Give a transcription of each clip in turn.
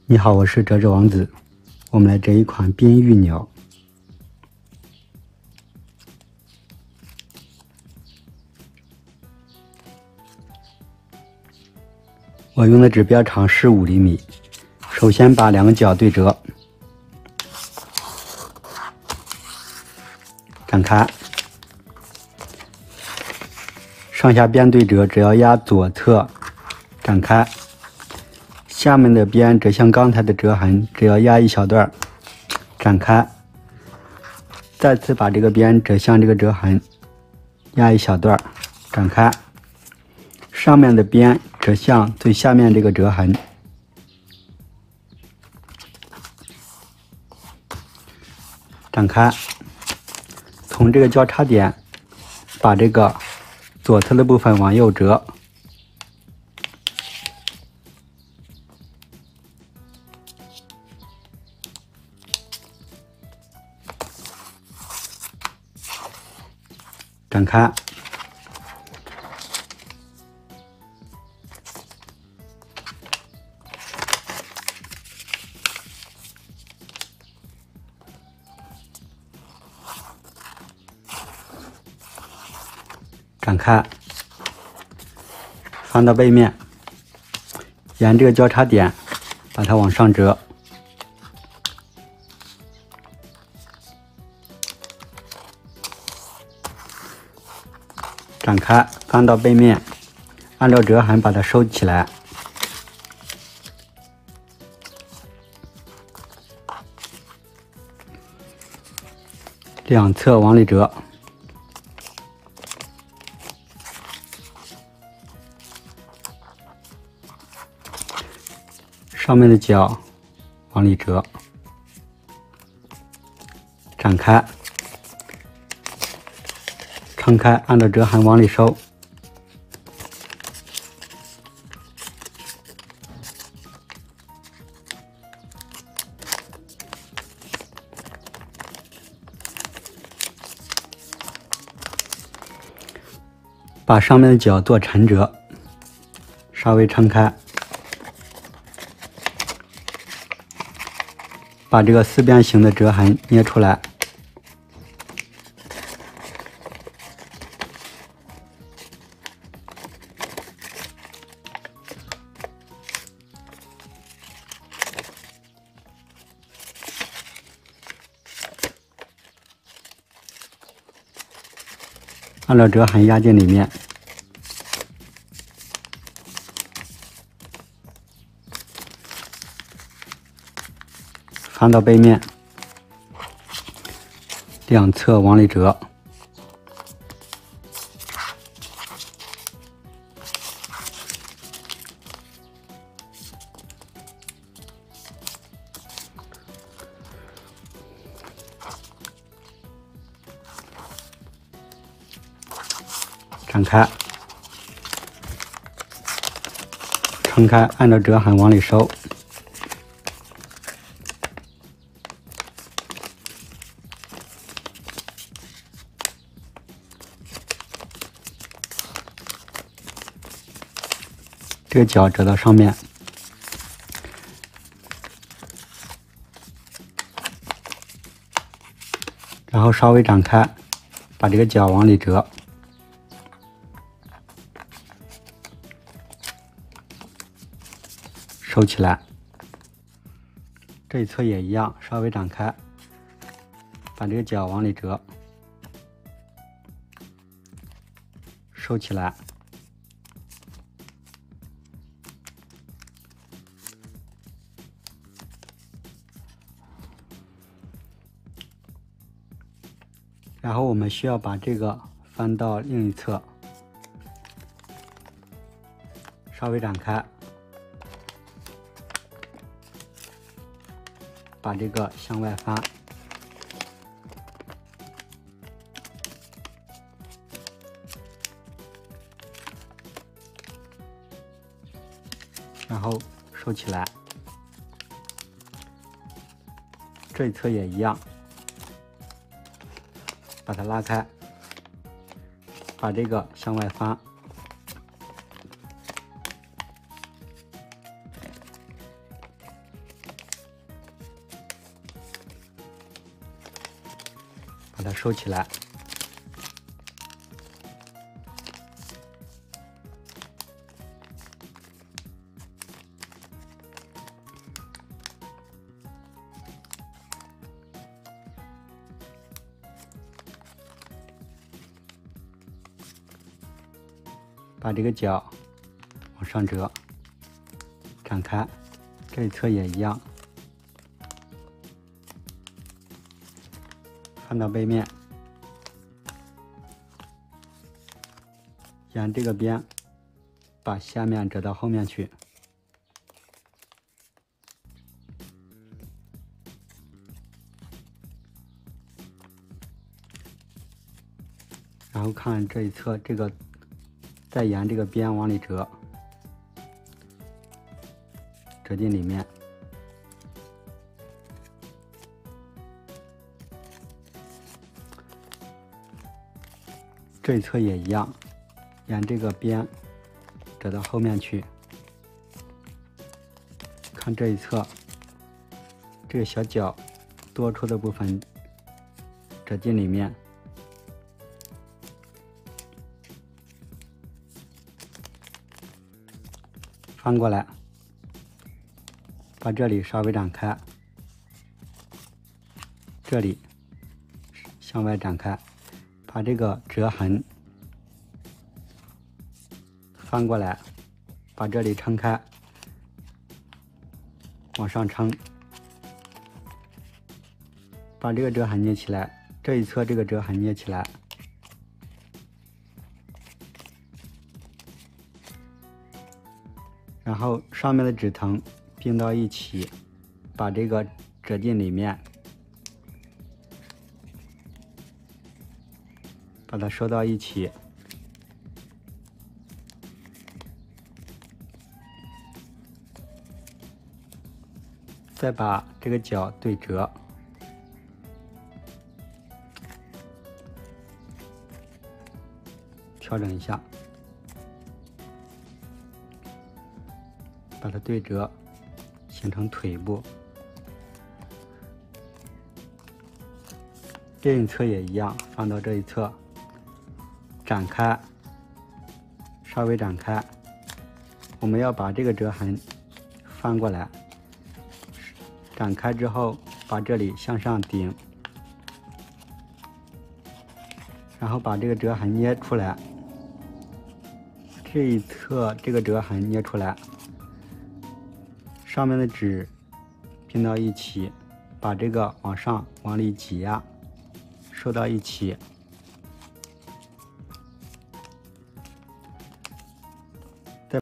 你好，我是折纸王子。我们来折一款边玉鸟。我用的指标长是5厘米。首先把2个角对折，展开，上下边对折，只要压左侧，展开。下面的边折向刚才的折痕，只要压一小段，展开。再次把这个边折向这个折痕，压一小段，展开。上面的边折向最下面这个折痕，展开。从这个交叉点，把这个左侧的部分往右折。展开，展开，翻到背面，沿这个交叉点把它往上折。展开，翻到背面，按照折痕把它收起来。两侧往里折，上面的角往里折，展开。撑开，按照折痕往里收，把上面的角做沉折，稍微撑开，把这个四边形的折痕捏出来。按照折痕压进里面，翻到背面，两侧往里折，展开，撑开，按照折痕往里收，这个角折到上面，然后稍微展开，把这个角往里折。收起来，这一侧也一样，稍微展开，把这个角往里折，收起来，然后我们需要把这个翻到另一侧，稍微展开。把这个向外翻，然后收起来。这一侧也一样，把它拉开，把这个向外翻， 它收起来。把这个角往上折，展开，这一侧也一样，翻到背面，沿这个边把下面折到后面去，然后看这一侧这个。再沿这个边往里折，折进里面。这一侧也一样，沿这个边折到后面去。看这一侧，这个小角多出的部分折进里面。翻过来，把这里稍微展开，这里向外展开，把这个折痕翻过来，把这里撑开，往上撑，把这个折痕捏起来，这一侧这个折痕捏起来。然后上面的纸藤并到一起，把这个折进里面，把它收到一起，再把这个角对折，调整一下。把它对折，形成腿部。另一侧也一样，放到这一侧，展开，稍微展开。我们要把这个折痕翻过来，展开之后，把这里向上顶，然后把这个折痕捏出来。这一侧这个折痕捏出来。上面的纸拼到一起，把这个往上往里挤压，收到一起。再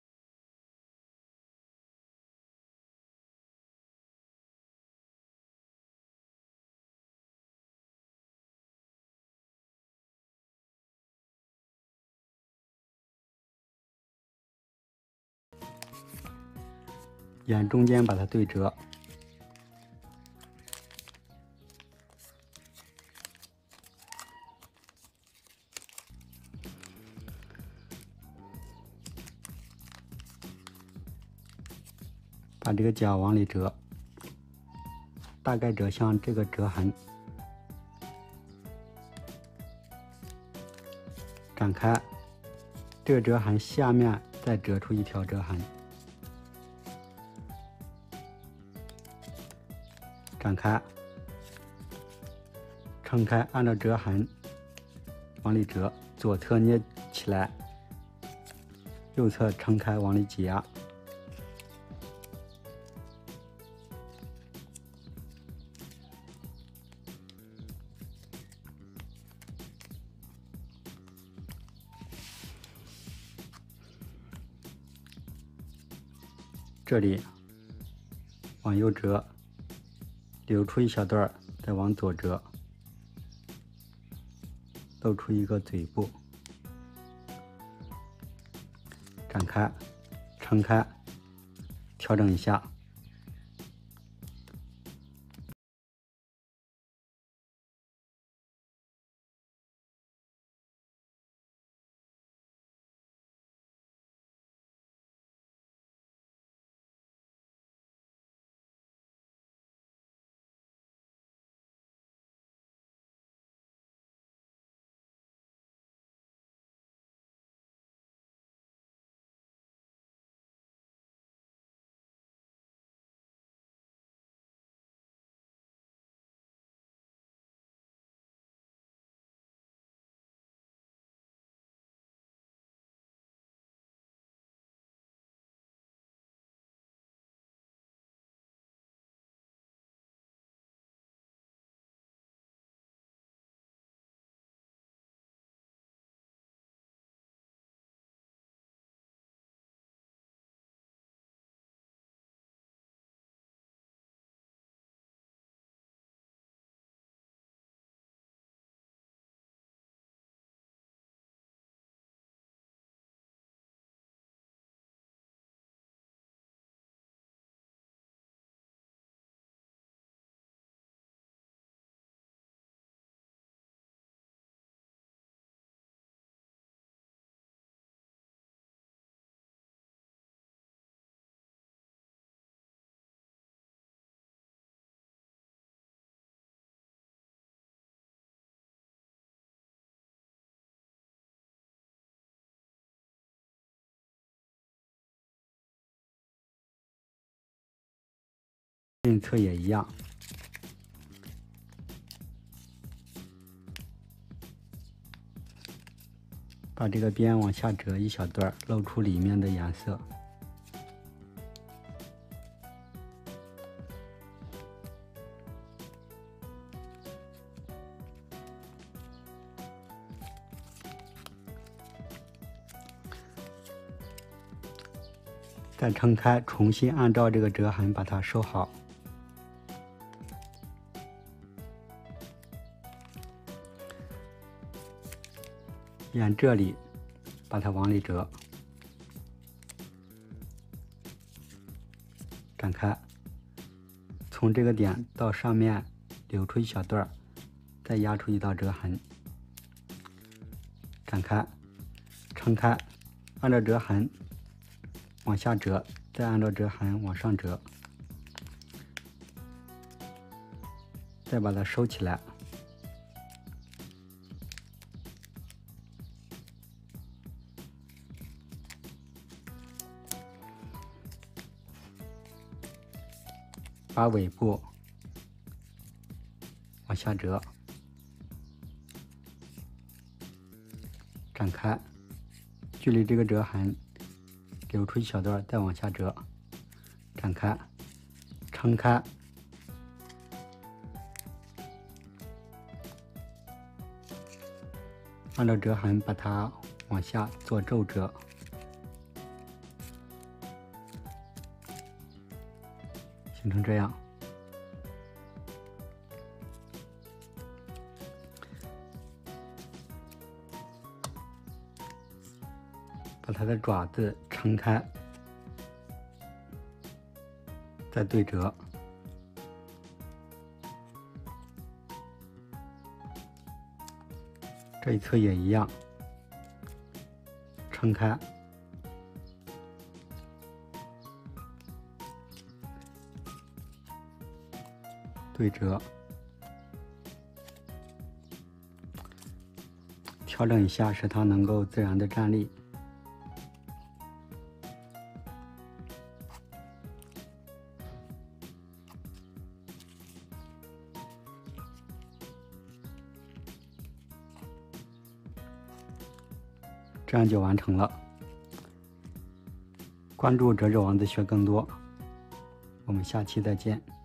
沿中间把它对折。把这个角往里折，大概折向这个折痕，展开，这个折痕下面再折出一条折痕，展开，撑开，按照折痕往里折，左侧捏起来，右侧撑开往里挤压。这里往右折，留出一小段，再往左折，露出一个嘴部，展开，撑开，调整一下。 另一侧也一样。把这个边往下折一小段，露出里面的颜色。再撑开，重新按照这个折痕把它收好。沿这里把它往里折，展开，从这个点到上面留出一小段，再压出一道折痕，展开，撑开，按照折痕往下折，再按照折痕往上折，再把它收起来。把尾部往下折，展开，距离这个折痕留出一小段，再往下折，展开，撑开，按照折痕把它往下做皱折。形成这样，把它的爪子撑开，再对折，这一侧也一样，撑开。对折，调整一下，使它能够自然的站立。这样就完成了。关注折纸王子学更多，我们下期再见。